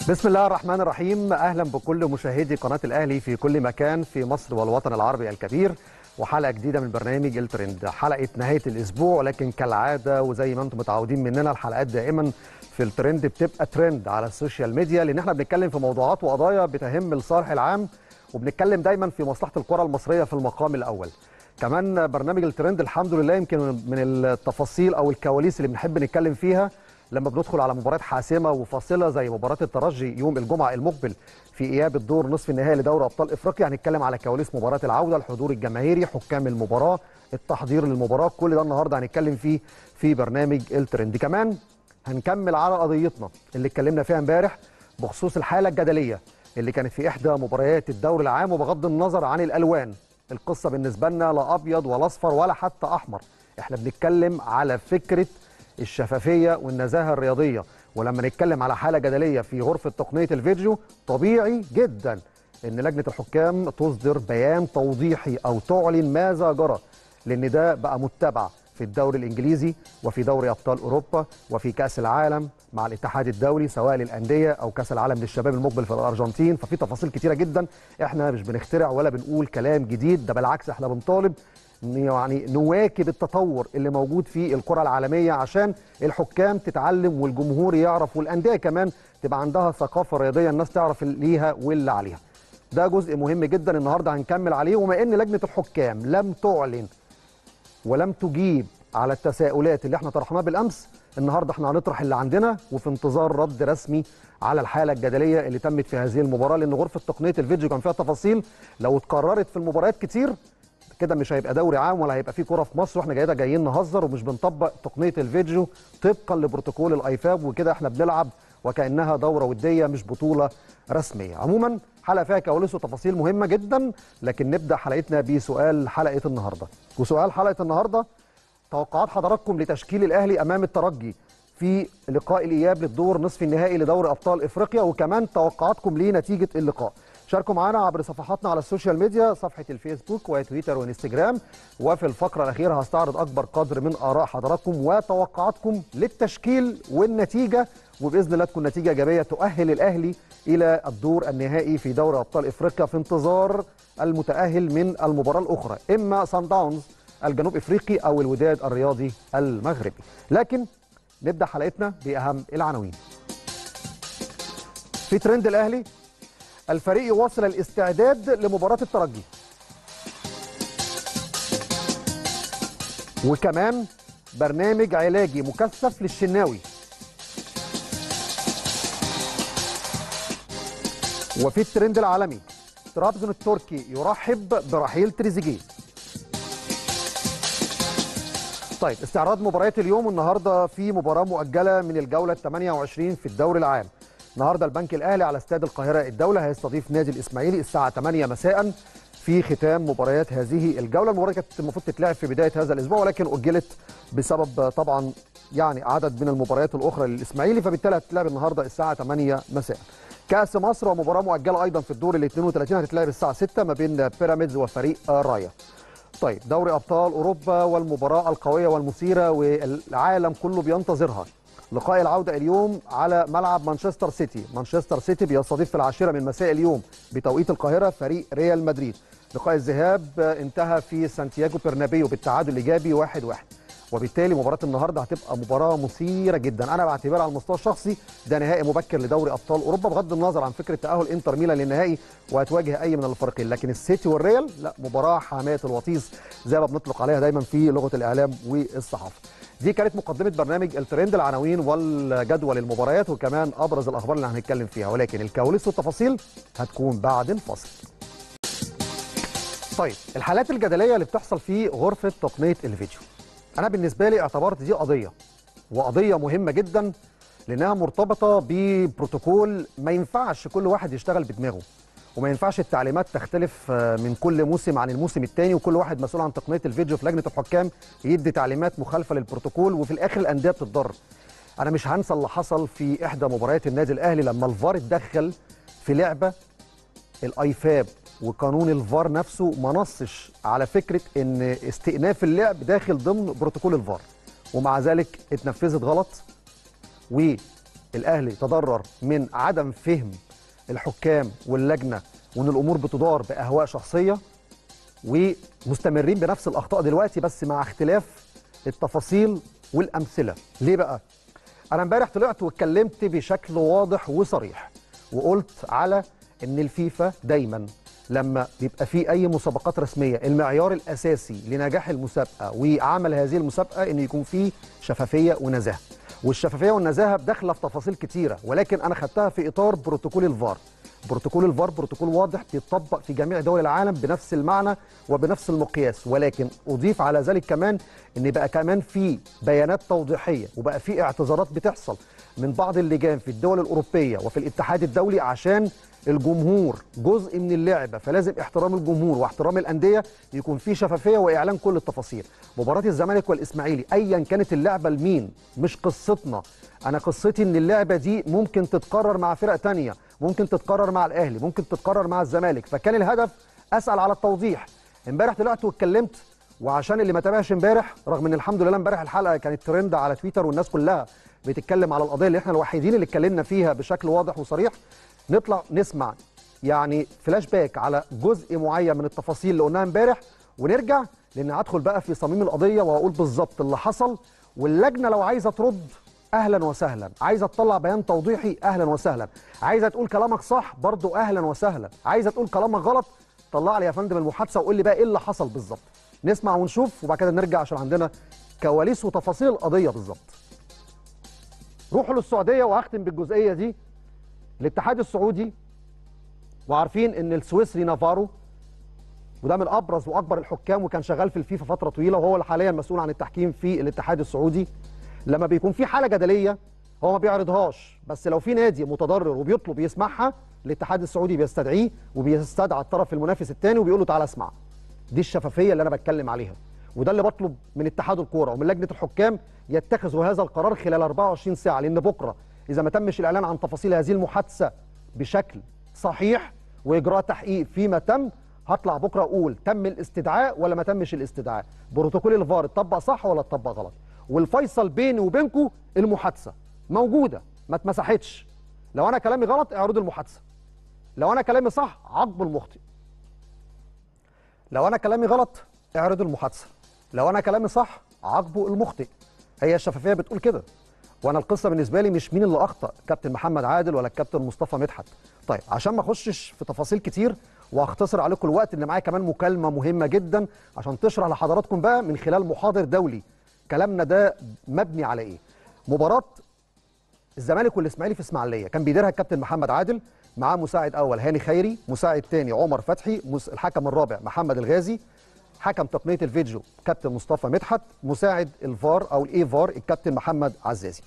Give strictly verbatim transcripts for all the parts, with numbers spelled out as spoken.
بسم الله الرحمن الرحيم. أهلا بكل مشاهدي قناة الأهلي في كل مكان في مصر والوطن العربي الكبير، وحلقة جديدة من برنامج الترند، حلقة نهاية الأسبوع. ولكن كالعادة وزي ما أنتم متعودين مننا، الحلقات دائما في الترند بتبقى ترند على السوشيال ميديا، لأن احنا بنتكلم في موضوعات وقضايا بتهم الصالح العام، وبنتكلم دايما في مصلحة الكرة المصرية في المقام الأول. كمان برنامج الترند الحمد لله يمكن من التفاصيل أو الكواليس اللي بنحب نتكلم فيها لما بندخل على مباريات حاسمه وفاصله زي مباراه الترجي يوم الجمعه المقبل في اياب الدور نصف النهائي لدوري ابطال افريقيا. هنتكلم على كواليس مباراه العوده، الحضور الجماهيري، حكام المباراه، التحضير للمباراه، كل ده النهارده هنتكلم فيه في برنامج الترند. كمان هنكمل على قضيتنا اللي اتكلمنا فيها امبارح بخصوص الحاله الجدليه اللي كانت في احدى مباريات الدوري العام، وبغض النظر عن الالوان، القصه بالنسبه لنا لا ابيض ولا اصفر ولا حتى احمر، احنا بنتكلم على فكره الشفافيه والنزاهه الرياضيه. ولما نتكلم على حاله جدليه في غرفه تقنيه الفيديو، طبيعي جدا ان لجنه الحكام تصدر بيان توضيحي او تعلن ماذا جرى، لان ده بقى متبع في الدوري الانجليزي وفي دوري ابطال اوروبا وفي كاس العالم مع الاتحاد الدولي سواء للانديه او كاس العالم للشباب المقبل في الارجنتين. ففي تفاصيل كتيره جدا، احنا مش بنخترع ولا بنقول كلام جديد، ده بالعكس احنا بنطالب يعني نواكب التطور اللي موجود في الكرة العالمية عشان الحكام تتعلم والجمهور يعرف والأندية كمان تبقى عندها ثقافة رياضية الناس تعرف ليها واللي عليها. ده جزء مهم جدا النهارده هنكمل عليه. وما ان لجنة الحكام لم تعلن ولم تجيب على التساؤلات اللي احنا طرحناها بالامس، النهارده احنا هنطرح اللي عندنا وفي انتظار رد رسمي على الحاله الجدليه اللي تمت في هذه المباراه، لان غرفه تقنيه الفيديو كان فيها تفاصيل لو اتكررت في المباريات كتير كده مش هيبقى دوري عام ولا هيبقى فيه كوره في مصر، واحنا جايين جايين نهزر ومش بنطبق تقنيه الفيديو طبقا لبروتوكول الايفاب، وكده احنا بنلعب وكانها دوره وديه مش بطوله رسميه. عموما حلقه فيها كواليس وتفاصيل مهمه جدا، لكن نبدا حلقتنا بسؤال حلقه النهارده. وسؤال حلقه النهارده: توقعات حضراتكم لتشكيل الاهلي امام الترجي في لقاء الاياب للدور نصف النهائي لدوري ابطال افريقيا، وكمان توقعاتكم لنتيجه اللقاء. شاركوا معنا عبر صفحاتنا على السوشيال ميديا، صفحه الفيسبوك وتويتر وانستجرام، وفي الفقره الاخيره هستعرض اكبر قدر من اراء حضراتكم وتوقعاتكم للتشكيل والنتيجه، وباذن الله تكون نتيجه ايجابيه تؤهل الاهلي الى الدور النهائي في دوري ابطال افريقيا في انتظار المتاهل من المباراه الاخرى، اما صن داونز الجنوب افريقي او الوداد الرياضي المغربي. لكن نبدا حلقتنا باهم العناوين. في ترند الاهلي: الفريق يواصل الاستعداد لمباراة الترجي. وكمان برنامج علاجي مكثف للشناوي. وفي الترند العالمي: طرابزون التركي يرحب برحيل تريزيجيه. طيب، استعراض مباريات اليوم. النهارده في مباراة مؤجلة من الجولة الثامنة والعشرين في الدوري العام. النهارده البنك الاهلي على استاد القاهره الدوله هيستضيف نادي الاسماعيلي الساعه ثمانية مساء في ختام مباريات هذه الجوله. المباراه كانت المفروض تتلعب في بدايه هذا الاسبوع، ولكن اجلت بسبب طبعا يعني عدد من المباريات الاخرى للاسماعيلي، فبالتالي هتتلعب النهارده الساعه ثمانية مساء. كاس مصر ومباراه مؤجله ايضا في الدور ال اثنين وثلاثين هتتلعب الساعه ستة ما بين بيراميدز وفريق رايا. طيب، دوري ابطال اوروبا والمباراه القويه والمثيره والعالم كله بينتظرها، لقاء العودة اليوم على ملعب مانشستر سيتي. مانشستر سيتي بيستضيف في العاشرة من مساء اليوم بتوقيت القاهرة فريق ريال مدريد. لقاء الذهاب انتهى في سانتياغو برنابيو بالتعادل الإيجابي واحد واحد، وبالتالي مباراة النهاردة هتبقى مباراة مثيرة جدا. أنا بعتبرها على المستوى الشخصي ده نهائي مبكر لدوري أبطال أوروبا، بغض النظر عن فكرة تأهل إنتر ميلان للنهائي وهتواجه أي من الفريقين، لكن السيتي والريال لا، مباراة حامية الوطيس زي ما بنطلق عليها دايما في لغة الإعلام والصحافة. دي كانت مقدمة برنامج الترند، العناوين والجدول المباريات وكمان أبرز الأخبار اللي هنتكلم فيها، ولكن الكواليس والتفاصيل هتكون بعد الفاصل. طيب، الحالات الجدلية اللي بتحصل في غرفة تقنية الفيديو، أنا بالنسبة لي اعتبرت دي قضية، وقضية مهمة جدا لأنها مرتبطة ببروتوكول ما ينفعش كل واحد يشتغل بدماغه، وما ينفعش التعليمات تختلف من كل موسم عن الموسم الثاني، وكل واحد مسؤول عن تقنيه الفيديو في لجنه الحكام يدي تعليمات مخالفه للبروتوكول، وفي الاخر الانديه بتتضرر. انا مش هنسى اللي حصل في احدى مباريات النادي الاهلي لما الفار اتدخل في لعبه الايفاب، وقانون الفار نفسه ما نصش على فكره ان استئناف اللعب داخل ضمن بروتوكول الفار، ومع ذلك اتنفذت غلط، و الاهلي تضرر من عدم فهم الحكام واللجنه وان الامور بتدار باهواء شخصيه، ومستمرين بنفس الاخطاء دلوقتي بس مع اختلاف التفاصيل والامثله. ليه بقى؟ انا امبارح طلعت واتكلمت بشكل واضح وصريح وقلت على ان الفيفا دايما لما بيبقى في اي مسابقات رسميه المعيار الاساسي لنجاح المسابقه وعمل هذه المسابقه ان يكون فيه شفافيه ونزاهه، والشفافيه والنزاهه داخله في تفاصيل كتيره، ولكن انا خدتها في اطار بروتوكول الفار. بروتوكول الفار بروتوكول واضح بيتطبق في جميع دول العالم بنفس المعنى وبنفس المقياس، ولكن اضيف على ذلك كمان ان بقى كمان في بيانات توضيحيه وبقى في اعتذارات بتحصل من بعض اللجان في الدول الاوروبيه وفي الاتحاد الدولي عشان الجمهور جزء من اللعبه، فلازم احترام الجمهور واحترام الانديه، يكون في شفافيه واعلان كل التفاصيل. مباراه الزمالك والاسماعيلي ايا كانت اللعبه لمين مش قصتنا، انا قصتي ان اللعبه دي ممكن تتكرر مع فرق ثانيه، ممكن تتكرر مع الاهلي، ممكن تتكرر مع الزمالك، فكان الهدف اسال على التوضيح. امبارح طلعت واتكلمت، وعشان اللي ما تابعش امبارح، رغم ان الحمد لله امبارح الحلقه كانت ترند على تويتر والناس كلها بتتكلم على القضيه اللي احنا الوحيدين اللي اتكلمنا فيها بشكل واضح وصريح، نطلع نسمع يعني فلاش باك على جزء معين من التفاصيل اللي قلناها امبارح، ونرجع لان هدخل بقى في صميم القضيه وهقول بالظبط اللي حصل. واللجنه لو عايزه ترد اهلا وسهلا، عايزه تطلع بيان توضيحي اهلا وسهلا، عايزه تقول كلامك صح برضو اهلا وسهلا، عايزه تقول كلامك غلط طلع لي يا فندم المحادثه وقول لي بقى ايه اللي حصل بالظبط. نسمع ونشوف وبعد كده نرجع عشان عندنا كواليس وتفاصيل القضيه بالظبط. روحوا للسعوديه وهختم بالجزئيه دي. الاتحاد السعودي، وعارفين ان السويسري نافارو وده من ابرز واكبر الحكام وكان شغال في الفيفا فتره طويله وهو حاليا مسؤول عن التحكيم في الاتحاد السعودي، لما بيكون في حاله جدليه هو ما بيعرضهاش، بس لو في نادي متضرر وبيطلب يسمعها الاتحاد السعودي بيستدعيه وبيستدعى الطرف المنافس الثاني وبيقول له تعالى اسمع. دي الشفافيه اللي انا بتكلم عليها، وده اللي بطلب من اتحاد الكوره ومن لجنه الحكام يتخذوا هذا القرار خلال أربعة وعشرين ساعه، لان بكره اذا ما تمش الاعلان عن تفاصيل هذه المحادثه بشكل صحيح واجراء تحقيق فيما تم، هطلع بكره اقول تم الاستدعاء ولا ما تمش الاستدعاء، بروتوكول الفار اتطبق صح ولا اتطبق غلط. والفيصل بيني وبينكم المحادثه موجوده ما اتمسحتش. لو انا كلامي غلط اعرضوا المحادثه، لو انا كلامي صح عاقبوا المخطئ. لو انا كلامي غلط اعرضوا المحادثه، لو انا كلامي صح عاقبوا المخطئ. هي الشفافيه بتقول كده. وانا القصه بالنسبه لي مش مين اللي اخطا، كابتن محمد عادل ولا الكابتن مصطفى مدحت. طيب عشان ما اخشش في تفاصيل كتير واختصر عليكم الوقت، ان معايا كمان مكالمه مهمه جدا عشان تشرح لحضراتكم بقى من خلال محاضر دولي كلامنا ده مبني على ايه. مباراه الزمالك والاسماعيلي في اسماعيليه كان بيديرها الكابتن محمد عادل، معاه مساعد اول هاني خيري، مساعد ثاني عمر فتحي، الحكم الرابع محمد الغازي، حكم تقنيه الفيديو كابتن مصطفى مدحت، مساعد الفار او الاي فار الكابتن محمد عزازي.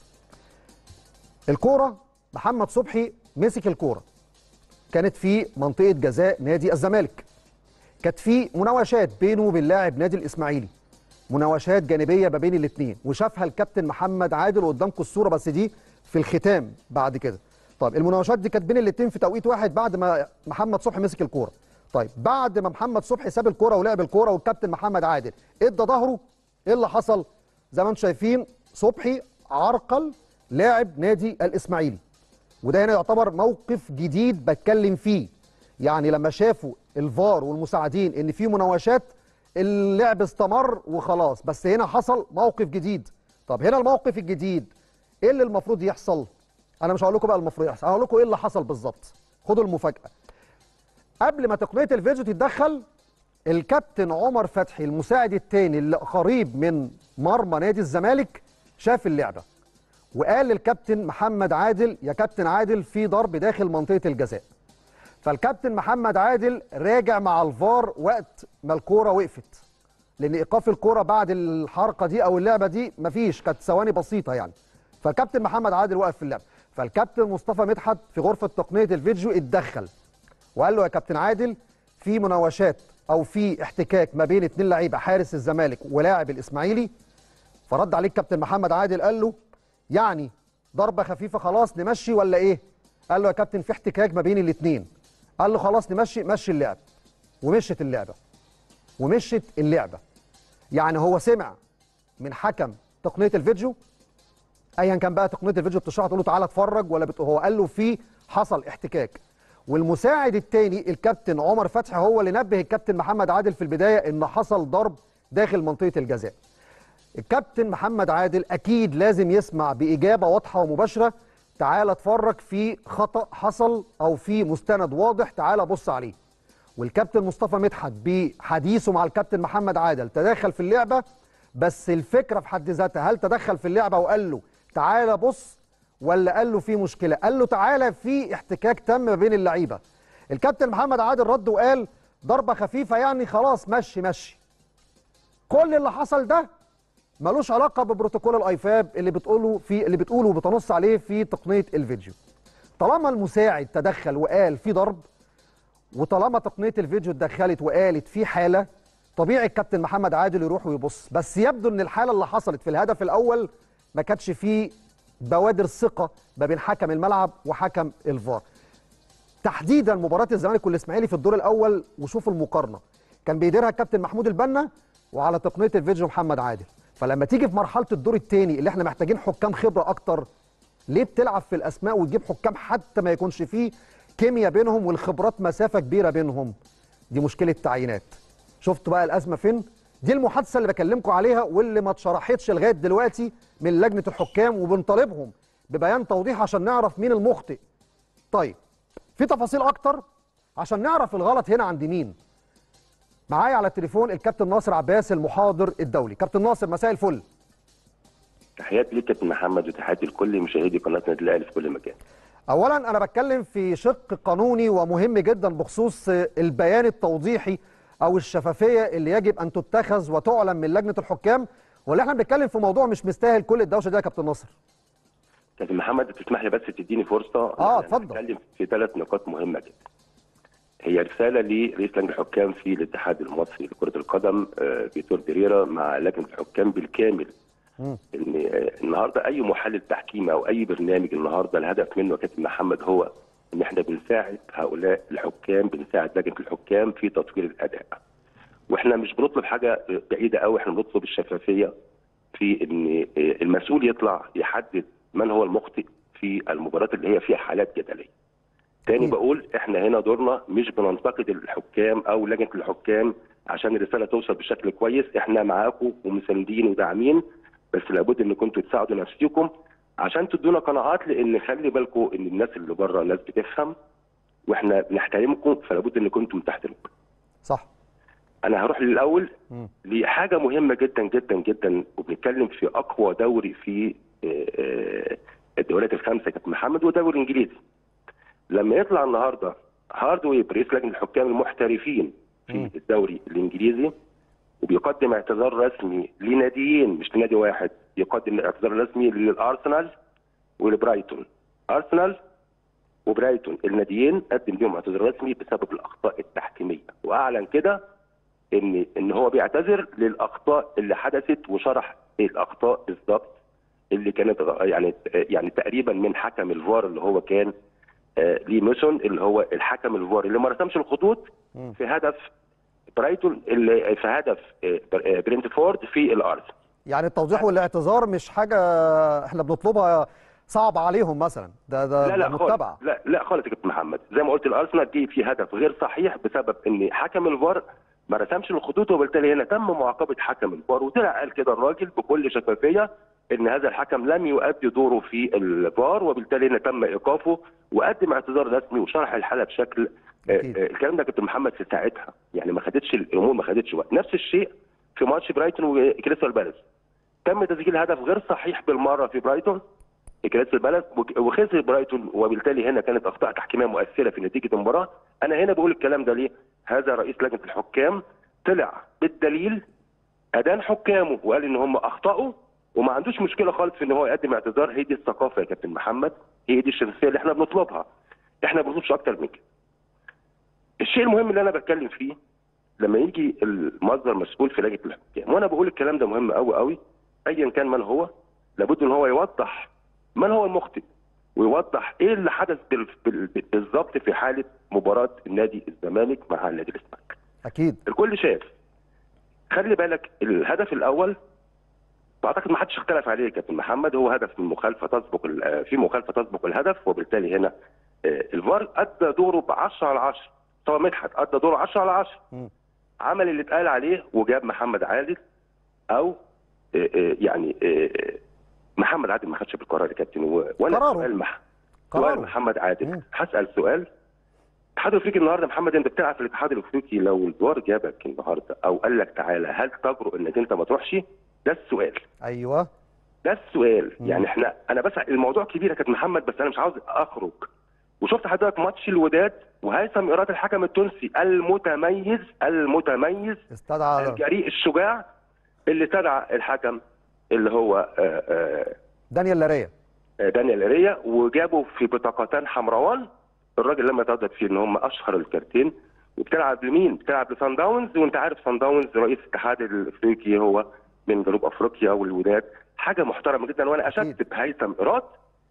الكوره محمد صبحي مسك الكوره، كانت في منطقه جزاء نادي الزمالك، كانت في مناوشات بينه وبين لاعب نادي الاسماعيلي، مناوشات جانبيه ما بين الاثنين، وشافها الكابتن محمد عادل قدامكم الصوره بس دي في الختام بعد كده. طيب المناوشات دي كانت بين الاثنين في توقيت واحد بعد ما محمد صبحي مسك الكوره. طيب بعد ما محمد صبحي ساب الكوره ولعب الكوره والكابتن محمد عادل ادى ظهره، ايه اللي حصل؟ زي ما انتم شايفين صبحي عرقل لاعب نادي الاسماعيلي، وده هنا يعتبر موقف جديد بتكلم فيه. يعني لما شافوا الفار والمساعدين ان في مناوشات اللعب استمر وخلاص، بس هنا حصل موقف جديد. طب هنا الموقف الجديد ايه اللي المفروض يحصل؟ انا مش هقول لكم بقى المفروض يحصل، هقول لكم ايه اللي حصل بالظبط. خدوا المفاجاه. قبل ما تقنيه الفيديو تتدخل، الكابتن عمر فتحي المساعد الثاني اللي قريب من مرمى نادي الزمالك شاف اللعبه وقال للكابتن محمد عادل يا كابتن عادل في ضرب داخل منطقه الجزاء. فالكابتن محمد عادل راجع مع الفار وقت ما الكوره وقفت، لان ايقاف الكوره بعد الحركه دي او اللعبه دي مفيش، كانت ثواني بسيطه يعني. فالكابتن محمد عادل وقف في اللعبه، فالكابتن مصطفى مدحت في غرفه تقنيه الفيديو اتدخل وقال له يا كابتن عادل في مناوشات او في احتكاك ما بين اثنين لعيبه، حارس الزمالك ولاعب الاسماعيلي. فرد عليه الكابتن محمد عادل قال له يعني ضربه خفيفه خلاص نمشي ولا ايه؟ قال له يا كابتن في احتكاك ما بين الاثنين. قال له خلاص نمشي، مشي اللعب. ومشت اللعبه ومشت اللعبه يعني هو سمع من حكم تقنيه الفيديو ايا كان بقى تقنيه الفيديو بتشرح تقول له تعالى اتفرج ولا بت... هو قال له في حصل احتكاك. والمساعد الثاني الكابتن عمر فتحي هو اللي نبه الكابتن محمد عادل في البدايه ان حصل ضرب داخل منطقه الجزاء. الكابتن محمد عادل اكيد لازم يسمع باجابه واضحه ومباشره، تعالى اتفرج في خطا حصل او في مستند واضح تعالى بص عليه. والكابتن مصطفى مدحت بحديثه مع الكابتن محمد عادل تدخل في اللعبه، بس الفكره في حد ذاتها هل تدخل في اللعبه وقال له تعالى بص ولا قال له في مشكله؟ قال له تعالى في احتكاك تم ما بين اللعيبه. الكابتن محمد عادل رد وقال ضربه خفيفه يعني خلاص مشي مشي. كل اللي حصل ده ملوش علاقه ببروتوكول الايفاب اللي بتقوله في اللي بتقوله وبتنص عليه في تقنيه الفيديو. طالما المساعد تدخل وقال في ضرب، وطالما تقنيه الفيديو اتدخلت وقالت في حاله، طبيعي الكابتن محمد عادل يروح ويبص. بس يبدو ان الحاله اللي حصلت في الهدف الاول ما كانتش فيه بوادر ثقه ما بين حكم الملعب وحكم الفار. تحديدا مباراه الزمالك والاسماعيلي في الدور الاول، وشوف المقارنه كان بيديرها الكابتن محمود البنا وعلى تقنيه الفيديو محمد عادل. فلما تيجي في مرحله الدور الثاني اللي احنا محتاجين حكام خبره اكتر، ليه بتلعب في الاسماء وتجيب حكام حتى ما يكونش فيه كيمياء بينهم والخبرات مسافه كبيره بينهم؟ دي مشكله تعيينات. شفتوا بقى الازمه فين؟ دي المحادثه اللي بكلمكم عليها واللي ما اتشرحتش لغايه دلوقتي من لجنه الحكام، وبنطالبهم ببيان توضيح عشان نعرف مين المخطئ. طيب في تفاصيل اكتر عشان نعرف الغلط هنا عند مين. معايا على التليفون الكابتن ناصر عباس المحاضر الدولي. كابتن ناصر مساء الفل. تحياتي ليك كابتن محمد وتحياتي لكل مشاهدي قناه النادي الاهلي في كل مكان. اولا انا بتكلم في شق قانوني ومهم جدا بخصوص البيان التوضيحي او الشفافيه اللي يجب ان تتخذ وتعلن من لجنه الحكام، ولا احنا بنتكلم في موضوع مش مستاهل كل الدوشه دي يا كابتن ناصر؟ كابتن محمد تسمح لي بس تديني فرصه اه اتفضل. نتكلم في ثلاث نقاط مهمه جدا. هي رساله لرئيس لجنه الحكام في الاتحاد المصري لكره القدم فيتور بيريرا مع لجنه الحكام بالكامل. م. ان النهارده اي محلل تحكيم او اي برنامج النهارده الهدف منه يا كابتن محمد هو ان احنا بنساعد هؤلاء الحكام، بنساعد لجنه الحكام في تطوير الاداء. واحنا مش بنطلب حاجه بعيده قوي، احنا بنطلب الشفافيه في ان المسؤول يطلع يحدد من هو المخطئ في المباريات اللي هي فيها حالات جدليه. تاني بقول احنا هنا دورنا مش بننتقد الحكام او لجنه الحكام عشان الرساله توصل بشكل كويس، احنا معاكم ومساندين وداعمين، بس لابد ان كنتوا تساعدوا نفسكم عشان تدونا قناعات، لان خلي بالكم ان الناس اللي بره ناس بتفهم واحنا بنحترمكم، فلابد ان كنتم تحترمكم. صح. انا هروح للاول م. لحاجه مهمه جدا جدا جدا، وبنتكلم في اقوى دوري في الدوريات الخمسه يا كابتن محمد، ودوري انجليزي. لما يطلع النهارده هاردوي رئيس لجنه الحكام المحترفين في م. الدوري الانجليزي وبيقدم اعتذار رسمي لناديين مش لنادي واحد، يقدم اعتذار رسمي للارسنال ولبرايتون. ارسنال وبرايتون الناديين قدم لهم اعتذار رسمي بسبب الاخطاء التحكيميه، واعلن كده ان ان هو بيعتذر للاخطاء اللي حدثت، وشرح ايه الاخطاء بالظبط اللي كانت يعني يعني تقريبا من حكم الفار اللي هو كان آه لي ميسون، اللي هو الحكم الفار اللي ما رسمش الخطوط في هدف برايتون، اللي في هدف آه برينتفورد في الارض. يعني التوضيح والاعتذار مش حاجه احنا بنطلبها صعب عليهم مثلا، ده ده لا لا متبع. خالص لا لا خالص يا كابتن محمد، زي ما قلت الارسنال دي في هدف غير صحيح بسبب ان حكم الفار ما رسمش الخطوط، وبالتالي هنا تم معاقبه حكم الفار، وطلع قال كده الراجل بكل شفافيه ان هذا الحكم لم يؤدي دوره في الفار، وبالتالي هنا تم ايقافه، وقدم اعتذار رسمي وشرح الحاله بشكل آه الكلام ده يا كابتن محمد في ساعتها، يعني ما خدتش الامور ما خدتش وقت. نفس الشيء في ماتش برايتون وكريستال بالاس، تم تسجيل هدف غير صحيح بالمره في برايتون كريستال بالاس وخسر برايتون، وبالتالي هنا كانت اخطاء تحكيميه مؤثره في نتيجه المباراه. انا هنا بقول الكلام ده ليه؟ هذا رئيس لجنه الحكام طلع بالدليل ادان حكامه وقال ان هم اخطاوا، وما عندوش مشكله خالص في ان هو يقدم اعتذار. هي دي الثقافه يا كابتن محمد، هي دي الشفافيه اللي احنا بنطلبها، احنا ما بنطلبش اكتر من كده. الشيء المهم اللي انا بتكلم فيه لما يجي المصدر مسؤول في لجنه الحكام، وانا بقول الكلام ده مهم قوي قوي، ايا كان من هو لابد ان هو يوضح من هو المخطئ، ويوضح ايه اللي حدث بالظبط في حاله مباراه النادي الزمالك مع النادي الاسماعيلي. اكيد الكل شاف. خلي بالك الهدف الاول واعتقد ما حدش اختلف عليه يا كابتن محمد، هو هدف من مخالفه تسبق في مخالفه تسبق الهدف، وبالتالي هنا الفار ادى دوره ب عشرة على عشرة. سواء مدحت ادى دوره عشرة على عشرة، عمل اللي اتقال عليه وجاب محمد عادل، او يعني محمد عادل ما خدش بالقرار يا كابتن. وانا سؤال مح... سؤال محمد عادل، هسال سؤال. الاتحاد الافريقي النهارده محمد، انت بتلعب في الاتحاد الافريقي، لو الفار جابك النهارده او قال لك تعالى، هل تجرؤ انك انت ما تروحش؟ ده السؤال. ايوه ده السؤال. مم. يعني احنا انا بس الموضوع كبير يا كابتن محمد، بس انا مش عاوز اخرج. وشفت حضرتك ماتش الوداد وهيثم ايراد الحكم التونسي المتميز المتميز استدعى الجريء الشجاع اللي استدعى الحكم اللي هو آآ آآ دانيال لاريا دانيال لاريا وجابه في بطاقتان حمراوان. الراجل لما تردد فيه ان هم اشهر الكارتين. وبتلعب لمين؟ بتلعب لصن داونز، وانت عارف صن داونز رئيس الاتحاد الافريقي هو من جنوب افريقيا، والوداد حاجه محترمه جدا. وانا اشدت بهيثم ايراد،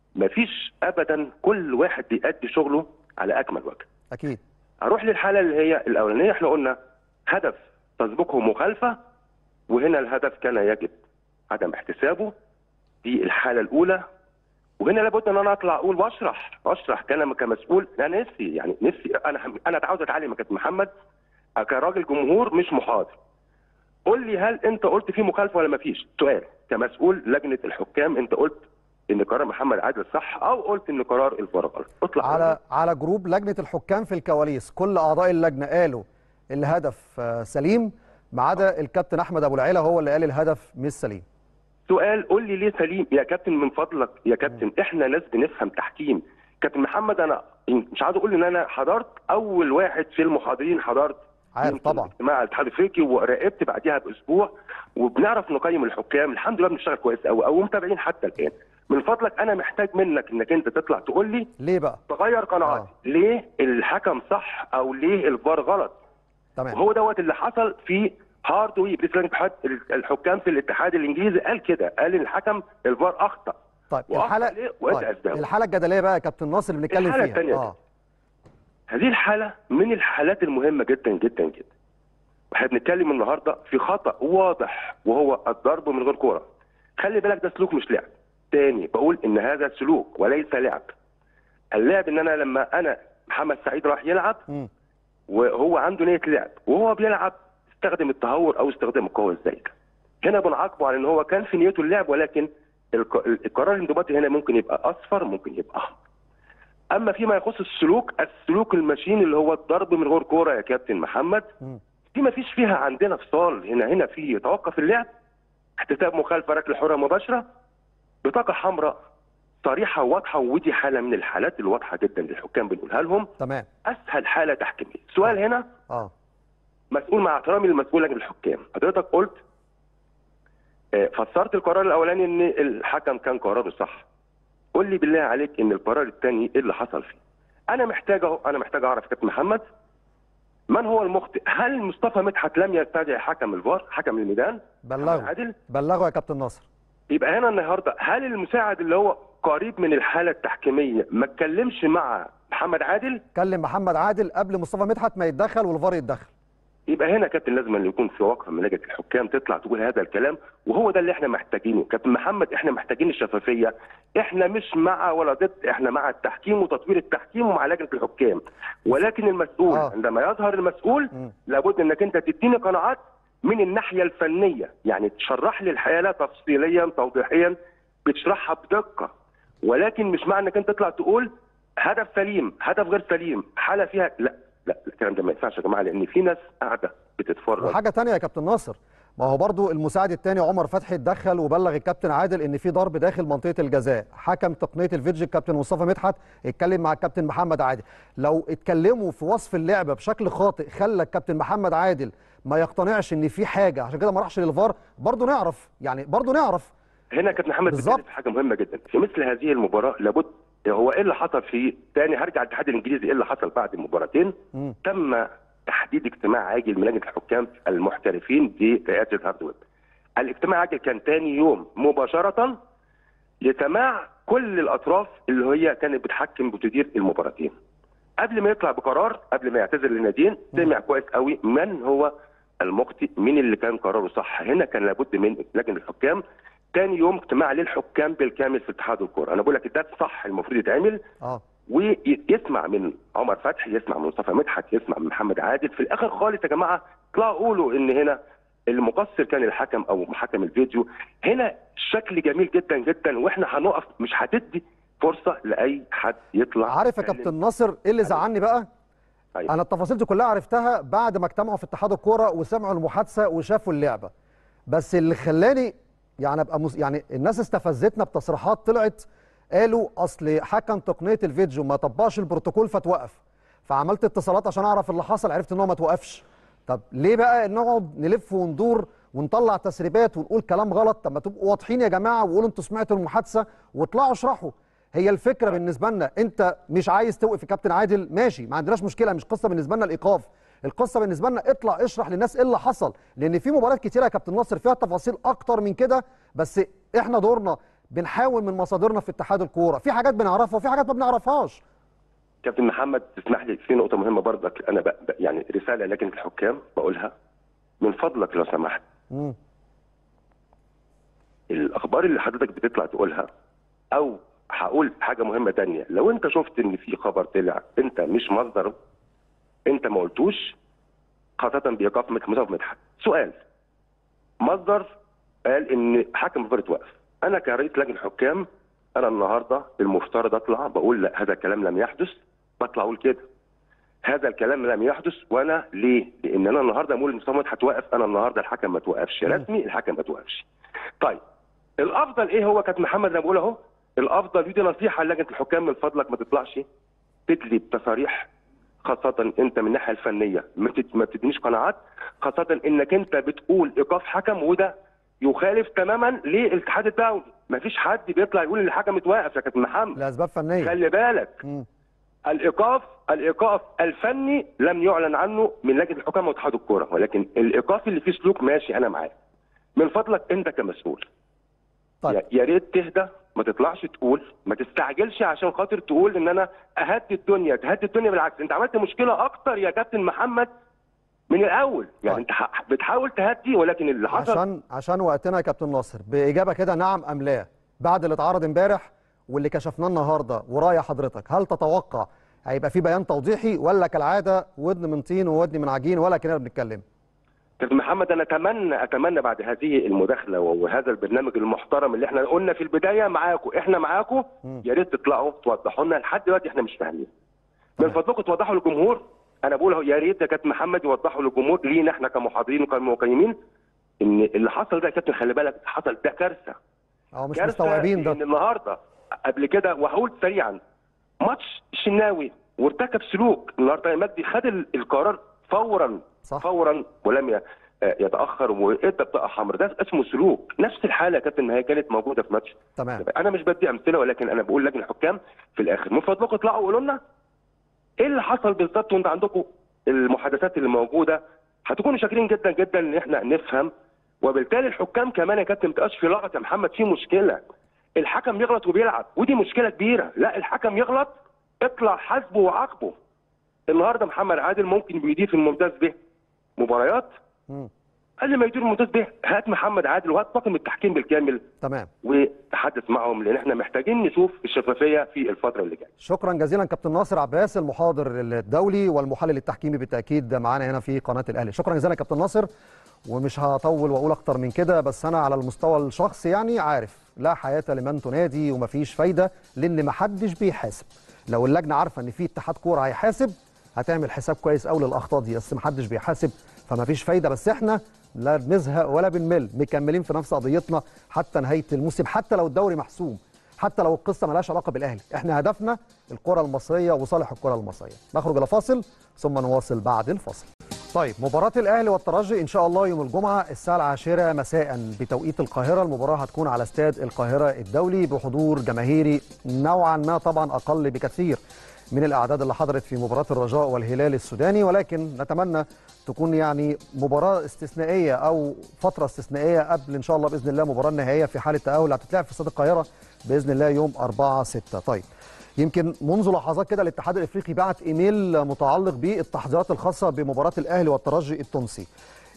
مفيش ابدا، كل واحد بيأدي شغله على اكمل وجه. اكيد. هروح للحاله اللي هي الاولانيه، احنا قلنا هدف تسبقه مخالفه، وهنا الهدف كان يجب عدم احتسابه. دي الحاله الاولى. وهنا لابد ان انا اطلع اقول واشرح اشرح كلام كمسؤول. انا نفسي يعني نفسي انا انا عاوز اتعلم يا كابتن محمد كراجل جمهور مش محاضر. قول لي هل انت قلت في مخالفه ولا ما فيش؟ سؤال كمسؤول لجنه الحكام، انت قلت ان قرار محمد عادل صح او قلت ان قرار الفار غلط؟ اطلع على على جروب لجنه الحكام في الكواليس كل اعضاء اللجنه قالوا الهدف سليم ما عدا الكابتن احمد ابو العيله، هو اللي قال الهدف مش سليم. سؤال، قول لي ليه سليم يا كابتن من فضلك يا كابتن. م. احنا ناس بنفهم تحكيم. كابتن محمد انا مش عاوز اقول ان انا حضرت اول واحد في المحاضرين، حضرت عارف طبعا اجتماع الاتحاد الافريقي وراقبت بعديها باسبوع، وبنعرف نقيم الحكام. الحمد لله بنشتغل كويس قوي او متابعين حتى الان. من فضلك انا محتاج منك انك انت تطلع تقول لي ليه بقى تغير قناعاتي. آه. ليه الحكم صح او ليه الفار غلط؟ تمام. وهو دوت اللي حصل في هاردوي رئيس لجنه الحكام في الاتحاد الانجليزي، قال كده، قال الحكم الفار اخطا. طيب الحاله طيب. الحاله الجدليه بقى يا كابتن ناصر اللي بنتكلم فيها الحاله اه هذه الحاله من الحالات المهمه جدا جدا جدا. واحنا بنتكلم النهارده في خطا واضح وهو الضرب من غير كوره. خلي بالك ده سلوك مش لعب. تاني بقول ان هذا سلوك وليس لعب. اللعب ان انا لما انا محمد سعيد راح يلعب م. وهو عنده نيه لعب وهو بيلعب استخدم التهور او استخدام القوه الزايده. هنا بنعاقبه على ان هو كان في نيته اللعب، ولكن القرار الانضباطي هنا ممكن يبقى اصفر ممكن يبقى احمر. اما فيما يخص السلوك، السلوك الماشين اللي هو الضرب من غير كوره يا كابتن محمد، دي ما فيش فيها عندنا فصال. هنا هنا في توقف اللعب، احتساب مخالفه ركله حره مباشره، بطاقه حمراء صريحه واضحه. ودي حاله من الحالات الواضحه جدا للحكام بنقولها لهم. تمام. اسهل حاله تحكيميه. السؤال آه. هنا اه مسؤول، مع احترامي للمسؤول لجنه الحكام، حضرتك قلت فسرت القرار الاولاني ان الحكم كان قراره صح. قول لي بالله عليك ان القرار الثاني ايه اللي حصل فيه؟ انا محتاج اهو انا محتاج اعرف يا كابتن محمد من هو المخطئ؟ هل مصطفى مدحت لم يستدعي حكم الفار، حكم الميدان؟ بلغه عادل بلغه يا كابتن ناصر. يبقى هنا النهارده هل المساعد اللي هو قريب من الحاله التحكيميه ما اتكلمش مع محمد عادل؟ كلم محمد عادل قبل مصطفى مدحت ما يتدخل والفار يتدخل. يبقى هنا كابتن لازم أن يكون في وقفه من لجنه الحكام تطلع تقول هذا الكلام، وهو ده اللي احنا محتاجينه. كابتن محمد احنا محتاجين الشفافيه. احنا مش مع ولا ضد، احنا مع التحكيم وتطوير التحكيم ومع لجنه الحكام. ولكن المسؤول آه. عندما يظهر المسؤول م. لابد انك انت تديني قناعات من الناحيه الفنيه، يعني تشرح لي الحاله تفصيليا توضيحيا بتشرحها بدقه. ولكن مش معنى انك انت تطلع تقول هدف سليم هدف غير سليم، حاله فيها لا لا الكلام ده ما ينفعش يا جماعه، لان في ناس قاعده بتتفرج. وحاجه ثانيه يا كابتن ناصر، ما هو برضو المساعد الثاني عمر فتحي اتدخل وبلغ الكابتن عادل ان في ضرب داخل منطقه الجزاء. حكم تقنيه الفيديو الكابتن مصطفى مدحت اتكلم مع الكابتن محمد عادل. لو اتكلموا في وصف اللعبه بشكل خاطئ خلى الكابتن محمد عادل ما يقتنعش ان في حاجه، عشان كده ما راحش للفار، برضو نعرف يعني برضو نعرف هنا كابتن محمد بالظبط حاجه مهمه جدا في مثل هذه المباراه. لابد هو ايه اللي حصل في تاني، هرجع الاتحاد الانجليزي ايه اللي حصل بعد المباراتين. م. تم تحديد اجتماع عاجل من لجنه الحكام المحترفين برئاسه هاردويب. الاجتماع العاجل كان تاني يوم مباشره لسماع كل الاطراف اللي هي كانت بتحكم بتدير المباراتين. قبل ما يطلع بقرار، قبل ما يعتذر للناديين، سمع كويس قوي من هو المخطئ، مين اللي كان قراره صح. هنا كان لابد من لجنه الحكام تاني يوم اجتماع للحكام بالكامل في اتحاد الكوره. انا بقول لك ده صح المفروض يتعمل. اه ويسمع من عمر فتحي، يسمع من مصطفى مدحت، يسمع من محمد عادل. في الاخر خالص يا جماعه اطلعوا قولوا ان هنا المقصر كان الحكم او محكم الفيديو. هنا شكل جميل جدا جدا، واحنا هنقف مش هتدي فرصه لاي حد يطلع. عارف يا كابتن ناصر ايه اللي زعلني بقى؟ أيوة. انا التفاصيل دي كلها عرفتها بعد ما اجتمعوا في اتحاد الكوره وسمعوا المحادثه وشافوا اللعبه. بس اللي خلاني يعني ابقى مز... يعني الناس استفزتنا بتصريحات طلعت قالوا اصل حكم تقنيه الفيديو ما طبقش البروتوكول فتوقف. فعملت اتصالات عشان اعرف اللي حصل، عرفت ان هو ما توقفش. طب ليه بقى نقعد نلف وندور ونطلع تسريبات ونقول كلام غلط؟ طب ما تبقوا واضحين يا جماعه وقولوا انتوا سمعتوا المحادثه واطلعوا اشرحوا. هي الفكره بالنسبه لنا انت مش عايز توقف يا كابتن عادل، ماشي ما عندناش مشكله، مش قصه بالنسبه لنا الايقاف، القصه بالنسبه لنا اطلع اشرح للناس ايه اللي حصل، لان في مباريات كتيره يا كابتن ناصر فيها تفاصيل اكتر من كده، بس احنا دورنا بنحاول من مصادرنا في اتحاد الكوره، في حاجات بنعرفها وفي حاجات ما بنعرفهاش. كابتن محمد تسمح لي في نقطه مهمه برضك، انا بق... يعني رساله لجنه الحكام بقولها من فضلك لو سمحت. امم الاخبار اللي حضرتك بتطلع تقولها، او هقول حاجه مهمه تانية، لو انت شفت ان في خبر طلع انت مش مصدره، انت ما قلتوش، خاصه بايقاف مصطفى مدحت. سؤال، مصدر قال ان حكم الفار اتوقف، انا كرئيس لجنه حكام انا النهارده المفترض اطلع بقول لا هذا الكلام لم يحدث، بطلع اقول كده هذا الكلام لم يحدث. وانا ليه؟ لان انا النهارده بقول مصطفى مدحت وقف، انا النهارده الحكم ما توقفش، رسمي الحكم ما توقفش. طيب الافضل ايه هو كابتن محمد؟ انا بقول اهو الافضل، ودي نصيحه لجنه الحكام من فضلك ما تطلعش تدلي بتصاريح، خاصه انت من الناحيه الفنيه ما بتدينيش قناعات، خاصه انك انت بتقول ايقاف حكم وده يخالف تماما للاتحاد الدولي. ما فيش حد بيطلع يقول ان الحكم اتوقف يا كابتن محمد لاسباب فنيه. خلي بالك م. الايقاف الايقاف الفني لم يعلن عنه من لجنه الحكام واتحاد الكوره، ولكن الايقاف اللي فيه سلوك ماشي انا معاك. من فضلك انت كمسؤول طيب. يا ريت تهدى، ما تطلعش تقول، ما تستعجلش عشان خاطر تقول ان انا اهدي الدنيا، تهدي الدنيا بالعكس، انت عملت مشكله اكتر يا كابتن محمد من الاول، يعني طيب. انت بتحاول تهدي ولكن اللي حصل عشان عشان وقتنا يا كابتن ناصر باجابه كده نعم ام لا بعد اللي اتعرض امبارح واللي كشفناه النهارده ورايا حضرتك، هل تتوقع هيبقى في بيان توضيحي ولا كالعاده ودن من طين وودن من عجين ولا كنا بنتكلم؟ كابتن محمد انا اتمنى اتمنى بعد هذه المداخله وهذا البرنامج المحترم اللي احنا قلنا في البدايه معاكم، احنا معاكم، يا ريت تطلعوا توضحوا لنا، لحد دلوقتي احنا مش فاهمين. من فضلكم توضحوا للجمهور، انا بقول يا ريت يا كابتن محمد يوضحوا للجمهور لينا احنا كمحاضرين وكمقيمين ان اللي حصل ده يا كابتن خلي بالك حصل ده كارثه. اه مش مستوعبين ده. ان النهارده قبل كده وهقول سريعا ماتش الشناوي وارتكب سلوك، النهارده مجدي خد القرار فورا صح. فورا ولم يتاخر وادى بطاقه حمراء، ده اسمه سلوك. نفس الحاله يا كابتن ما هي كانت موجوده في ماتش تمام. انا مش بدي امثله ولكن انا بقول لجنه الحكام في الاخر من فضلكم اطلعوا قولوا لنا ايه اللي حصل بالظبط، وانت عندكم المحادثات اللي موجوده هتكونوا شاكرين جدا جدا ان احنا نفهم، وبالتالي الحكام كمان يا كابتن ما تبقاش في لغط يا محمد. في مشكله الحكم يغلط وبيلعب ودي مشكله كبيره، لا الحكم يغلط اطلع حاسبه وعاقبه. النهارده محمد عادل ممكن بيدير في الممتاز به مباريات، قبل ما يدير الممتاز به هات محمد عادل وهات طاقم التحكيم بالكامل تمام وتحدث معهم، لان احنا محتاجين نشوف الشفافيه في الفتره اللي جايه. شكرا جزيلا كابتن ناصر عباس المحاضر الدولي والمحلل التحكيمي بالتاكيد معانا هنا في قناه الاهلي. شكرا جزيلا كابتن ناصر، ومش هطول واقول اكتر من كده، بس انا على المستوى الشخصي يعني عارف لا حياه لمن تنادي ومفيش فايده، لان محدش بيحاسب. لو اللجنه عارفه ان في اتحاد كوره هيحاسب هتعمل حساب كويس قوي للاخطاء دي، بس محدش بيحاسب فمفيش فايده. بس احنا لا بنزهق ولا بنمل، مكملين في نفس قضيتنا حتى نهايه الموسم، حتى لو الدوري محسوم، حتى لو القصه مالهاش علاقه بالاهلي، احنا هدفنا الكره المصريه وصالح الكره المصريه. نخرج الى فاصل ثم نواصل بعد الفاصل. طيب مباراة الأهلي والترجي إن شاء الله يوم الجمعة الساعة العاشرة مساء بتوقيت القاهرة. المباراة هتكون على استاد القاهرة الدولي بحضور جماهيري نوعا ما طبعا أقل بكثير من الأعداد اللي حضرت في مباراة الرجاء والهلال السوداني، ولكن نتمنى تكون يعني مباراة استثنائية أو فترة استثنائية قبل إن شاء الله بإذن الله مباراة النهائية في حالة تأهل هتتلعب في استاد القاهرة بإذن الله يوم أربعة ستة. طيب يمكن منذ لحظات كده الاتحاد الافريقي بعت ايميل متعلق بالتحضيرات الخاصه بمباراه الاهلي والترجي التونسي.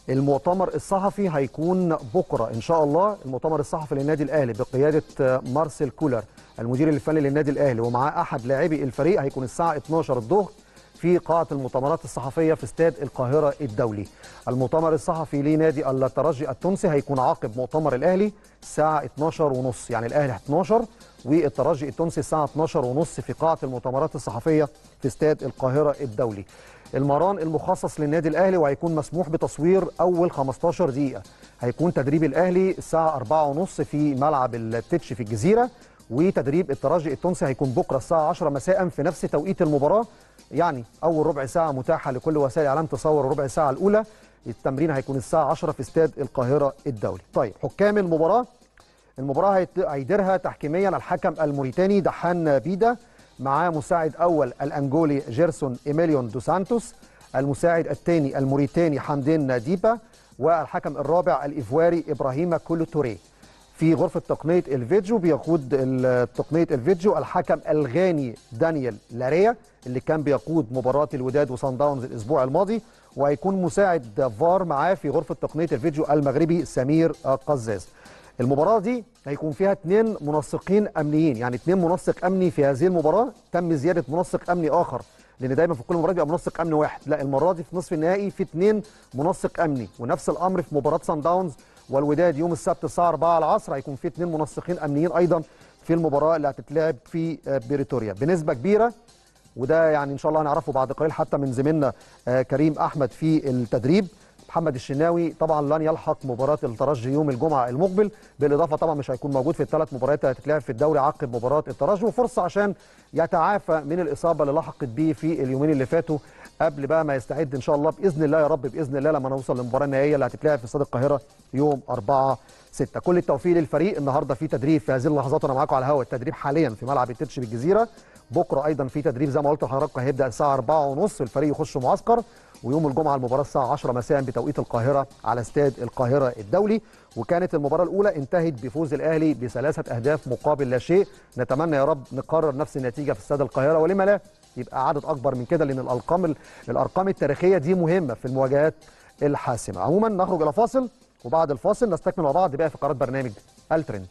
المؤتمر الصحفي هيكون بكره ان شاء الله، المؤتمر الصحفي للنادي الاهلي بقياده مارسيل كولر المدير الفني للنادي الاهلي ومعاه احد لاعبي الفريق، هيكون الساعه اتناشر الظهر في قاعه المؤتمرات الصحفيه في استاد القاهره الدولي. المؤتمر الصحفي لنادي الترجي التونسي هيكون عقب مؤتمر الاهلي الساعه اتناشر وثلاثين، يعني الاهلي اتناشر والترجي التونسي الساعه اتناشر وثلاثين في قاعه المؤتمرات الصحفيه في استاد القاهره الدولي. المران المخصص للنادي الاهلي وهيكون مسموح بتصوير اول خمستاشر دقيقه. هيكون تدريب الاهلي الساعه اربعة وثلاثين في ملعب التتش في الجزيره، وتدريب الترجي التونسي هيكون بكره الساعه عشرة مساء في نفس توقيت المباراه، يعني اول ربع ساعه متاحه لكل وسائل الاعلام تصور الربع ساعه الاولى. التمرين هيكون الساعه عشرة في استاد القاهره الدولي. طيب حكام المباراه، المباراه هيديرها تحكيميا الحكم الموريتاني دحان بيدا، معاه مساعد اول الانجولي جيرسون ايميليون دو سانتوس، المساعد الثاني الموريتاني حمدين ديبا، والحكم الرابع الايفواري ابراهيم كولو توري. في غرفه تقنيه الفيديو بيقود تقنيه الفيديو الحكم الغاني دانيال لاريا اللي كان بيقود مباراه الوداد وصن داونز الاسبوع الماضي، وهيكون مساعد فار معاه في غرفه تقنيه الفيديو المغربي سمير قزاز. المباراه دي هيكون فيها اثنين منسقين امنيين، يعني اثنين منسق امني في هذه المباراه، تم زياده منسق امني اخر، لان دايما في كل مباراه بيبقى منسق امني واحد، لا المره دي في نصف النهائي في اثنين منسق امني، ونفس الامر في مباراه صن داونز والوداد يوم السبت الساعه أربعة العصر هيكون في اثنين منسقين امنيين ايضا في المباراه اللي هتتلعب في بريتوريا بنسبه كبيره، وده يعني ان شاء الله هنعرفه بعد قليل حتى من زميلنا كريم احمد في التدريب. محمد الشناوي طبعا لن يلحق مباراه الترجي يوم الجمعه المقبل، بالاضافه طبعا مش هيكون موجود في الثلاث مباريات اللي هتتلعب في الدوري عقب مباراه الترجي، وفرصه عشان يتعافى من الاصابه اللي لحقت بيه في اليومين اللي فاتوا قبل بقى ما يستعد ان شاء الله باذن الله يا رب باذن الله لما نوصل للمباراه النهائيه اللي هتتلعب في استاد القاهره يوم أربعة ستة. كل التوفيق للفريق. النهارده في تدريب في هذه اللحظات وانا معاكم على الهواء، التدريب حاليا في ملعب التتش بالجزيره. بكره ايضا في تدريب زي ما قلت لحضراتكم هيبدا الساعه أربعة وثلاثين الفريق يخش معسكر، ويوم الجمعه المباراه الساعه عشرة مساء بتوقيت القاهره على استاد القاهره الدولي. وكانت المباراه الاولى انتهت بفوز الاهلي بثلاثه اهداف مقابل لا شيء، نتمنى يا رب نكرر نفس النتيجه في استاد القاهره، ولما لا يبقى عدد اكبر من كده، لان الارقام الارقام التاريخيه دي مهمه في المواجهات الحاسمه. عموما نخرج الى فاصل، وبعد الفاصل نستكمل مع بعض باقي فقرات برنامج الترند.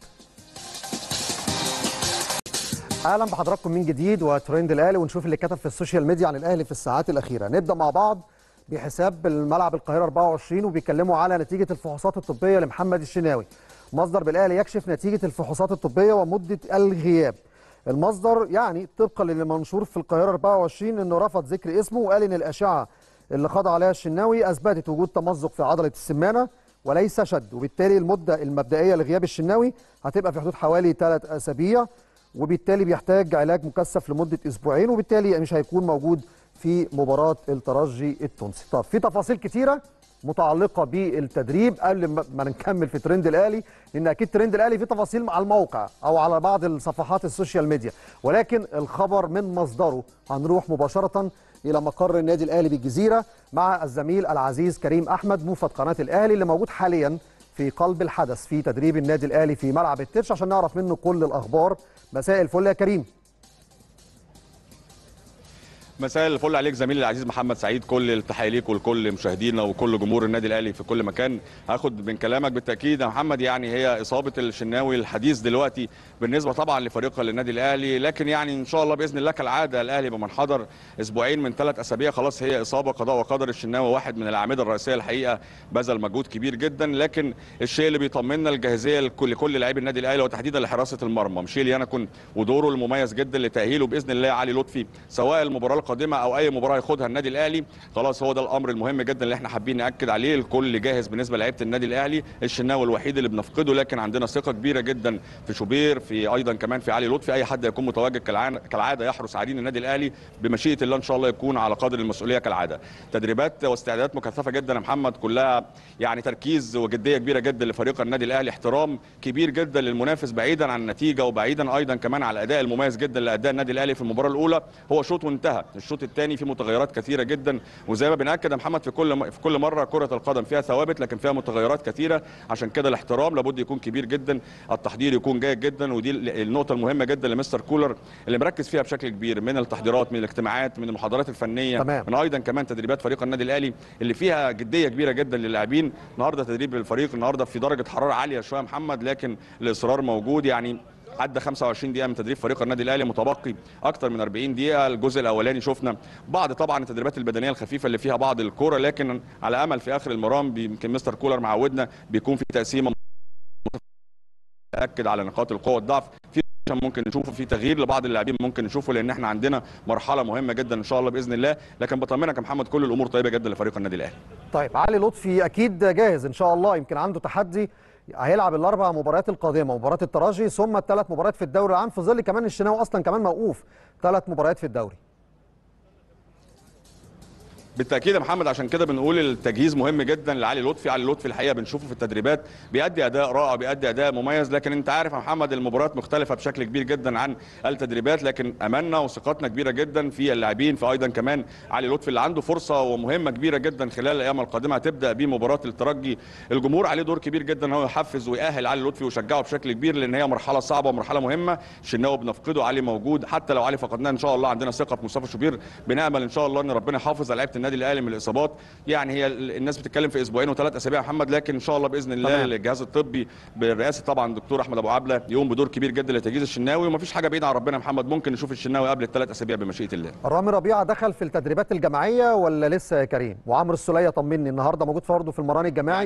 اهلا بحضراتكم من جديد وترند الاهلي، ونشوف اللي كتب في السوشيال ميديا عن الاهلي في الساعات الاخيره. نبدا مع بعض بحساب الملعب القاهره أربعة وعشرين، وبيتكلموا على نتيجه الفحوصات الطبيه لمحمد الشناوي. مصدر بالاهلي يكشف نتيجه الفحوصات الطبيه ومده الغياب. المصدر يعني طبقا للمنشور في القاهره أربعة وعشرين انه رفض ذكر اسمه، وقال ان الاشعه اللي خضع عليها الشناوي اثبتت وجود تمزق في عضله السمانه وليس شد، وبالتالي المده المبدئيه لغياب الشناوي هتبقى في حدود حوالي ثلاث اسابيع، وبالتالي بيحتاج علاج مكثف لمده اسبوعين، وبالتالي مش هيكون موجود في مباراه الترجي التونسي. طب في تفاصيل كتيره متعلقه بالتدريب قبل ما نكمل في ترند الاهلي، لان اكيد ترند الاهلي فيه تفاصيل على الموقع او على بعض الصفحات السوشيال ميديا، ولكن الخبر من مصدره. هنروح مباشره الى مقر النادي الاهلي بالجزيره مع الزميل العزيز كريم احمد موفد قناه الاهلي اللي موجود حاليا في قلب الحدث في تدريب النادي الاهلي في ملعب التتش عشان نعرف منه كل الاخبار. مساء الفل يا كريم. مساء الفل عليك زميلي العزيز محمد سعيد، كل التحيه ليك ولكل مشاهدينا وكل جمهور النادي الاهلي في كل مكان. هاخد من كلامك بالتاكيد يا محمد، يعني هي اصابه الشناوي الحديث دلوقتي بالنسبه طبعا لفريق النادي الاهلي، لكن يعني ان شاء الله باذن الله كالعاده الاهلي بمن حضر اسبوعين من ثلاث اسابيع خلاص هي اصابه قضاء وقدر. الشناوي واحد من الاعمده الرئيسيه الحقيقه، بذل مجهود كبير جدا، لكن الشيء اللي بيطمنا الجاهزيه لكل لكل لاعبي النادي الاهلي وتحديدا لحراسه المرمى. مشيل يانكون ودوره المميز جدا لتاهيله باذن الله علي لطفي سواء المباراه القادمه او اي مباراه ياخدها النادي الاهلي، خلاص هو ده الامر المهم جدا اللي احنا حابين ناكد عليه. الكل جاهز بالنسبه لعيبه النادي الاهلي، الشناوي الوحيد اللي بنفقده، لكن عندنا ثقه كبيره جدا في شوبير، في ايضا كمان في علي لطفي، اي حد يكون متواجد كالعاده يحرس عرين النادي الاهلي بمشيئه الله ان شاء الله يكون على قدر المسؤوليه كالعاده. تدريبات واستعدادات مكثفه جدا يا محمد، كلها يعني تركيز وجديه كبيره جدا لفريق النادي الاهلي، احترام كبير جدا للمنافس بعيدا عن النتيجه وبعيدا ايضا كمان على الاداء المميز جدا اللي اداه النادي الاهلي في المباراه الاولى. هو شوط وانتهى، الشوط الثاني في متغيرات كثيره جدا، وزي ما بناكد يا محمد في كل في كل مره كره القدم فيها ثوابت لكن فيها متغيرات كثيره، عشان كده الاحترام لابد يكون كبير جدا، التحضير يكون جيد جدا، ودي النقطه المهمه جدا لمستر كولر اللي مركز فيها بشكل كبير من التحضيرات من الاجتماعات من المحاضرات الفنيه تمام. من ايضا كمان تدريبات فريق النادي الاهلي اللي فيها جديه كبيره جدا للاعبين. النهارده تدريب الفريق النهارده في درجه حراره عاليه شويه محمد، لكن الاصرار موجود. يعني عدى خمسة وعشرين دقيقه من تدريب فريق النادي الاهلي، متبقي اكثر من أربعين دقيقه. الجزء الاولاني شفنا بعض طبعا التدريبات البدنيه الخفيفه اللي فيها بعض الكوره، لكن على امل في اخر المرام يمكن مستر كولر معودنا بيكون في تقسيمه اكد على نقاط القوه والضعف، في ممكن نشوفه في تغيير لبعض اللاعبين ممكن نشوفه، لان احنا عندنا مرحله مهمه جدا ان شاء الله باذن الله. لكن بطمنك يا محمد كل الامور طيبه جدا لفريق النادي الاهلي. طيب علي لطفي اكيد جاهز ان شاء الله، يمكن عنده تحدي، هيلعب الاربع مباريات القادمه، مباراه الترجي ثم الثلاث مباريات في الدوري العام، في ظل كمان الشناوي اصلا كمان موقوف ثلاث مباريات في الدوري. بالتاكيد يا محمد، عشان كده بنقول التجهيز مهم جدا لعلي لطفي. علي لطفي الحقيقه بنشوفه في التدريبات بيأدي اداء رائع، بيأدي اداء مميز، لكن انت عارف يا محمد المباريات مختلفه بشكل كبير جدا عن التدريبات، لكن املنا وثقتنا كبيره جدا في اللاعبين، في ايضا كمان علي لطفي اللي عنده فرصه ومهمه كبيره جدا خلال الايام القادمه هتبدا بمباراه الترجي. الجمهور عليه دور كبير جدا ان هو يحفز ويأهل علي لطفي ويشجعه بشكل كبير، لان هي مرحله صعبه ومرحله مهمه. الشناوي بنفقده، علي موجود، حتى لو علي فقدناه ان شاء الله عندنا ثقه في مصطفى شوبير، بنامل ان شاء الله ان ربنا يحافظ على لعيبه النادي الاهلي من الاصابات. يعني هي الناس بتتكلم في اسبوعين وثلاث اسابيع يا محمد، لكن ان شاء الله باذن الله تمام. الجهاز الطبي برئاسه طبعا الدكتور احمد ابو عبله يقوم بدور كبير جدا لتجهيز الشناوي، ومفيش حاجه بعيده عن ربنا يا محمد، ممكن نشوف الشناوي قبل الثلاث اسابيع بمشيئه الله. رامي ربيعه دخل في التدريبات الجماعيه ولا لسه يا كريم؟ وعمرو السوليه طمني النهارده موجود برضه في المران الجماعي؟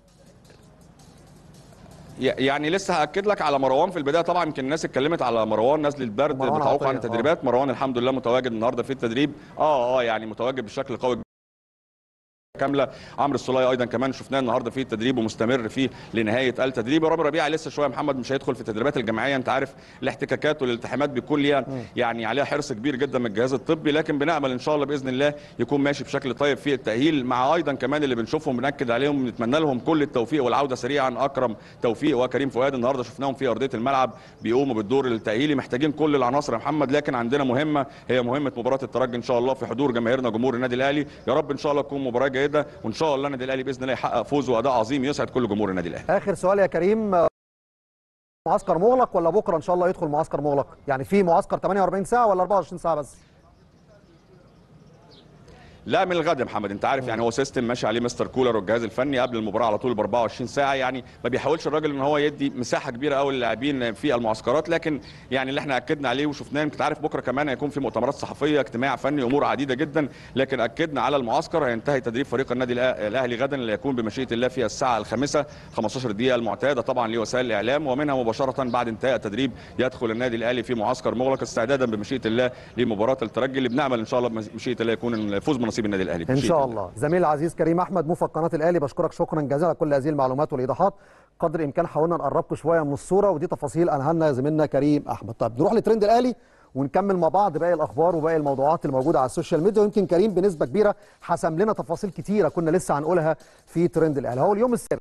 يعني يعني لسه هاكد لك على مروان في البدايه. طبعا يمكن الناس اتكلمت على مروان نزل البرد متوقع عن التدريبات. آه. مروان الحمد لله متواجد النهارده في التدريب، اه اه يعني متواجد بشكل قوي كامله. عمرو السوليه ايضا كمان شفناه النهارده في التدريب ومستمر فيه لنهايه التدريب. رامي ربيعه لسه شويه محمد مش هيدخل في التدريبات الجماعيه، انت عارف الاحتكاكات والالتحامات بيكون ليها يعني عليها حرص كبير جدا من الجهاز الطبي، لكن بنامل ان شاء الله باذن الله يكون ماشي بشكل طيب في التاهيل. مع ايضا كمان اللي بنشوفهم بناكد عليهم نتمنى لهم كل التوفيق والعوده سريعا، اكرم توفيق وكريم فؤاد النهارده شفناهم في ارضيه الملعب بيقوموا بالدور التاهيلي. محتاجين كل العناصر يا محمد، لكن عندنا مهمه هي مهمه مباراه الترجي ان شاء الله في حضور جماهيرنا جمهور النادي الاهلي. يا رب ان شاء الله تكون مباراه جيده، وان شاء الله النادي الاهلي باذن الله يحقق فوز واداء عظيم يسعد كل جمهور النادي الاهلي. اخر سؤال يا كريم، معسكر مغلق ولا بكره ان شاء الله يدخل معسكر مغلق؟ يعني في معسكر ثمانية وأربعين ساعه ولا أربعة وعشرين ساعه بس؟ لا من الغد يا محمد، انت عارف يعني هو سيستم ماشي عليه مستر كولر والجهاز الفني قبل المباراه على طول ب أربعة وعشرين ساعه، يعني ما بيحاولش الراجل ان هو يدي مساحه كبيره قوي للاعبين في المعسكرات، لكن يعني اللي احنا اكدنا عليه وشفناه انت عارف بكره كمان هيكون في مؤتمرات صحفيه اجتماع فني امور عديده جدا، لكن اكدنا على المعسكر. هينتهي تدريب فريق النادي الاهلي غدا اللي هيكون بمشيئه الله في الساعه الخامسه خمسة عشر دقيقه المعتاده طبعا لوسائل الاعلام، ومنها مباشره بعد انتهاء التدريب يدخل النادي الاهلي في معسكر مغلق استعدادا بمشيئه الله لمباراه الترجي اللي بنامل ان شاء الله بمشيئه الله يكون الفوز بنصيب النادي الاهلي ان شاء الله. زميل العزيز كريم احمد موفق قناه الاهلي، بشكرك شكرا جزيلا على كل هذه المعلومات والايضاحات، قدر الامكان حاولنا نقربكم شويه من الصوره، ودي تفاصيل انهى لنا زميلنا كريم احمد. طيب نروح لترند الاهلي ونكمل مع بعض باقي الاخبار وباقي الموضوعات الموجوده على السوشيال ميديا، ويمكن كريم بنسبه كبيره حسم لنا تفاصيل كتيره كنا لسه هنقولها في ترند الاهلي. هو اليوم السابع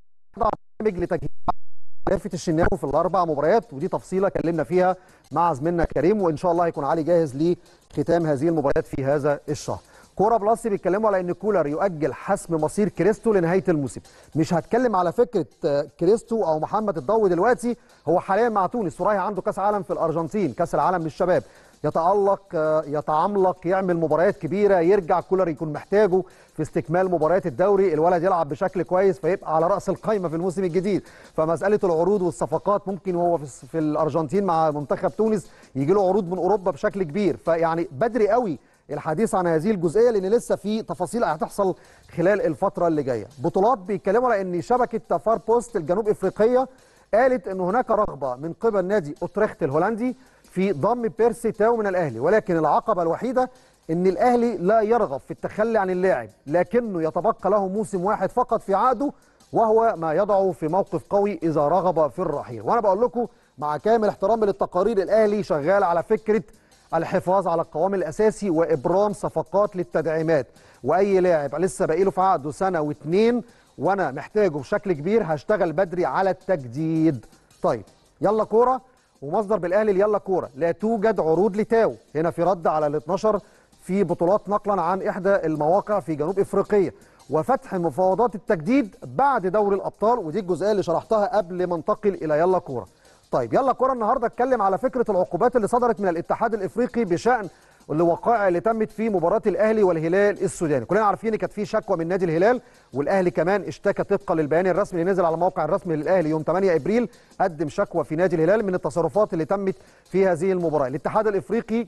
برنامج لتجهيز لافت الشناوي في الاربع مباريات، ودي تفصيله كلمنا فيها مع زميلنا كريم، وان شاء الله هيكون علي جاهز لختام هذه المباريات في هذا الشهر. كوره بلس بيتكلموا على ان كولر يؤجل حسم مصير كريستو لنهايه الموسم. مش هتكلم على فكره كريستو او محمد الضوي دلوقتي، هو حاليا مع تونس ورايح عنده كاس عالم في الارجنتين، كاس العالم للشباب، يتالق يتعملق يعمل مباريات كبيره، يرجع كولر يكون محتاجه في استكمال مباريات الدوري، الولد يلعب بشكل كويس فيبقى على راس القائمه في الموسم الجديد. فمساله العروض والصفقات ممكن وهو في الارجنتين مع منتخب تونس يجي له عروض من اوروبا بشكل كبير، فيعني بدري قوي الحديث عن هذه الجزئيه لان لسه في تفاصيل هتحصل خلال الفتره اللي جايه. بطولات بيتكلموا على ان شبكه فار بوست الجنوب افريقيه قالت ان هناك رغبه من قبل نادي اوتريخت الهولندي في ضم بيرسي تاو من الاهلي، ولكن العقبه الوحيده ان الاهلي لا يرغب في التخلي عن اللاعب، لكنه يتبقى له موسم واحد فقط في عقده، وهو ما يضعه في موقف قوي اذا رغب في الرحيل. وانا بقول لكم مع كامل احترامي للتقارير، الاهلي شغال على فكره الحفاظ على القوام الاساسي وابرام صفقات للتدعيمات، واي لاعب لسه باقي له في عقده سنه واثنين وانا محتاجه بشكل كبير هشتغل بدري على التجديد. طيب يلا كوره، ومصدر بالاهلي يلا كوره، لا توجد عروض لتاو. هنا في رد على ال اتناشر في بطولات نقلا عن احدى المواقع في جنوب افريقيا، وفتح مفاوضات التجديد بعد دوري الابطال، ودي الجزئيه اللي شرحتها قبل ما انتقل الى يلا كوره. طيب يلا كوره النهارده اتكلم على فكره العقوبات اللي صدرت من الاتحاد الافريقي بشان الوقائع اللي تمت في مباراه الاهلي والهلال السوداني. كلنا عارفين كانت في شكوى من نادي الهلال، والاهلي كمان اشتكى طبقا للبيان الرسمي اللي نزل على الموقع الرسمي للاهلي يوم ثمانية ابريل، قدم شكوى في نادي الهلال من التصرفات اللي تمت في هذه المباراه. الاتحاد الافريقي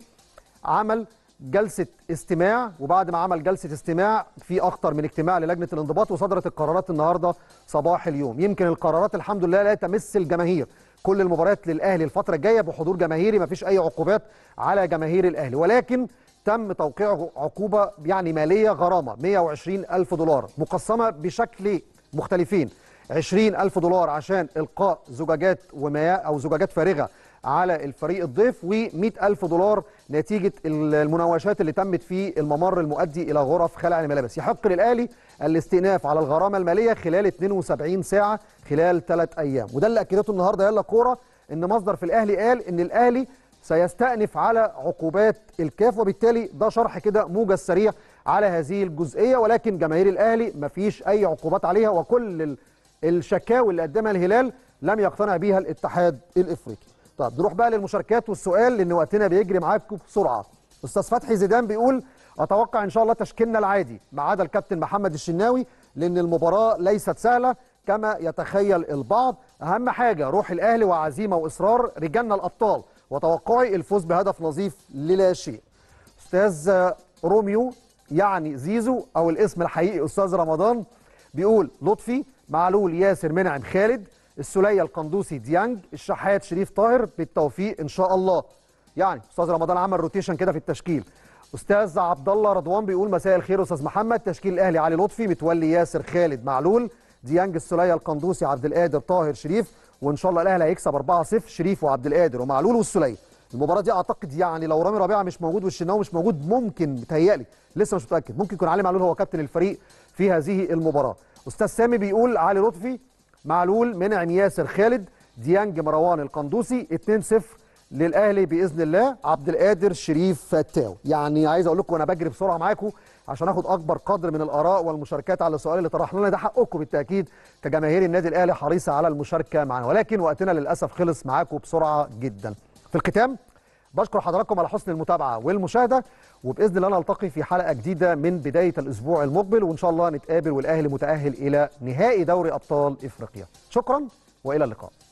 عمل جلسه استماع، وبعد ما عمل جلسه استماع في اكتر من اجتماع للجنه الانضباط، وصدرت القرارات النهارده صباح اليوم. يمكن القرارات الحمد لله لا تمس الجماهير، كل المباريات للاهلي الفتره الجايه بحضور جماهيري، ما فيش اي عقوبات على جماهير الاهلي، ولكن تم توقيع عقوبه يعني ماليه غرامه مئة وعشرين ألف دولار مقسمه بشكل مختلفين، عشرين ألف دولار عشان القاء زجاجات ومياه او زجاجات فارغه على الفريق الضيف، ومئة ألف دولار نتيجة المناوشات اللي تمت في الممر المؤدي إلى غرف خلع الملابس. يحق للأهلي الاستئناف على الغرامة المالية خلال اثنين وسبعين ساعة خلال ثلاث أيام، وده اللي أكدته النهاردة يلا كورة، إن مصدر في الأهلي قال إن الأهلي سيستأنف على عقوبات الكاف، وبالتالي ده شرح كده موجز سريع على هذه الجزئية. ولكن جماهير الأهلي مفيش أي عقوبات عليها، وكل الشكاوي اللي قدمها الهلال لم يقتنع بيها الاتحاد الإفريقي. طب نروح بقى للمشاركات والسؤال لان وقتنا بيجري معاكم بسرعه. استاذ فتحي زيدان بيقول اتوقع ان شاء الله تشكيلنا العادي ما عدا الكابتن محمد الشناوي، لان المباراه ليست سهله كما يتخيل البعض. اهم حاجه روح الاهلي وعزيمه واصرار رجالنا الابطال، وتوقعي الفوز بهدف نظيف للا شيء. استاذ روميو يعني زيزو او الاسم الحقيقي استاذ رمضان بيقول لطفي، معلول، ياسر، منعم، خالد، السوليه، القندوسي، ديانج، الشحات، شريف طاهر، بالتوفيق ان شاء الله. يعني استاذ رمضان عمل روتيشن كده في التشكيل. استاذ عبد الله رضوان بيقول مساء الخير استاذ محمد، تشكيل الاهلي علي لطفي، متولي، ياسر، خالد، معلول، ديانج، السوليه، القندوسي، عبد القادر، طاهر، شريف، وان شاء الله الاهلي هيكسب أربعة صفر، شريف وعبد القادر ومعلول والسوليه. المباراه دي اعتقد يعني لو رامي ربيعه مش موجود والشناوي مش موجود، ممكن متهيألي لسه مش متاكد، ممكن يكون علي معلول هو كابتن الفريق في هذه المباراه. استاذ سامي بيقول علي لطفي، معلول، منعم، ياسر، خالد، ديانج، مروان، القندوسي، اثنين صفر للاهلي باذن الله، عبد القادر، شريف، فتاو. يعني عايز اقول لكم وانا بجري بسرعه معاكم عشان اخد اكبر قدر من الاراء والمشاركات على السؤال اللي طرحنا لنا، ده حقكم بالتاكيد كجماهير النادي الاهلي حريصه على المشاركه معنا، ولكن وقتنا للاسف خلص معاكم بسرعه جدا. في الختام بشكر حضراتكم على حسن المتابعه والمشاهده، وباذن الله نلتقي في حلقه جديده من بدايه الاسبوع المقبل، وان شاء الله نتقابل والاهلي متاهل الى نهائي دوري ابطال افريقيا. شكرا والى اللقاء.